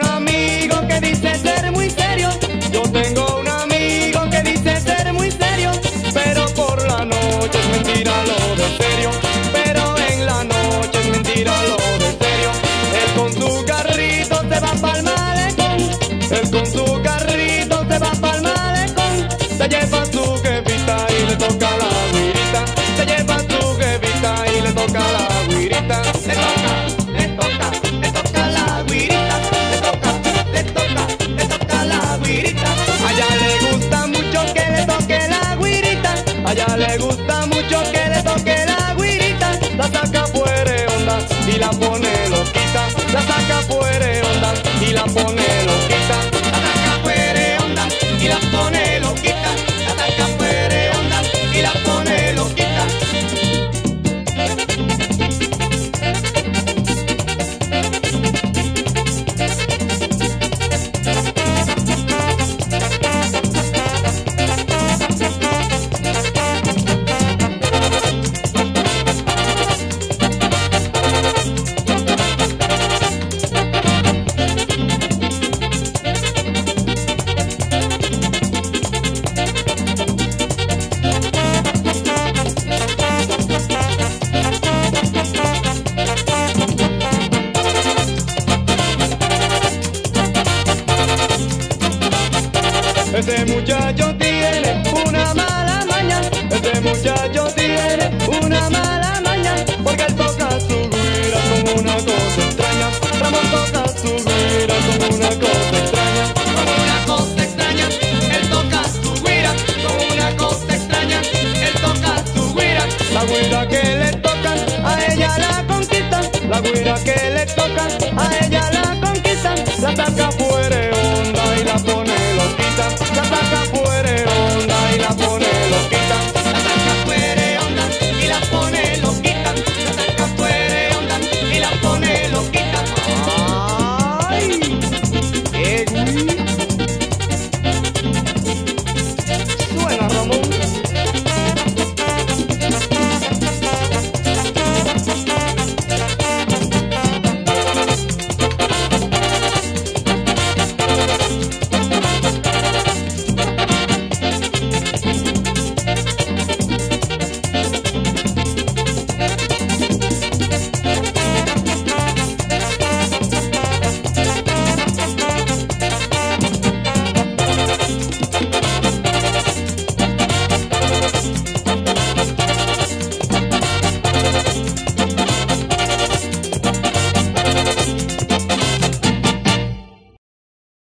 amigo que dice ser muy serio. Yo tengo un amigo que dice ser muy serio, pero por la noche es mentira lo de serio. Pero en la noche es mentira lo de serio. Él con su carrito se va pa'l malecón. Él con su carrito se va pa'l malecón. Se lleva su jefita y le toca la guirita. Se lleva su jefita y le toca la guirita. Le toca la guirita. Le toca la guirita. A ella le gusta mucho que le toque la guirita. A ella le gusta mucho que le toque la guirita. La saca fuera de onda y la pone loquita. La saca fuera de onda y la pone loquita. La saca fuera de onda y la pone loquita. La saca fuera de onda y la pone loquita. Ese muchacho